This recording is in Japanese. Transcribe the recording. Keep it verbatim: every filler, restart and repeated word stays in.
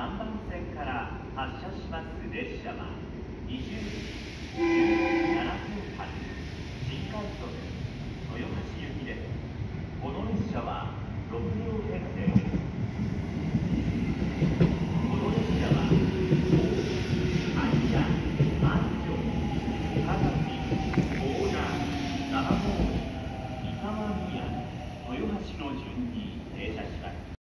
さんばん線から発車します列車はにじゅうじじゅう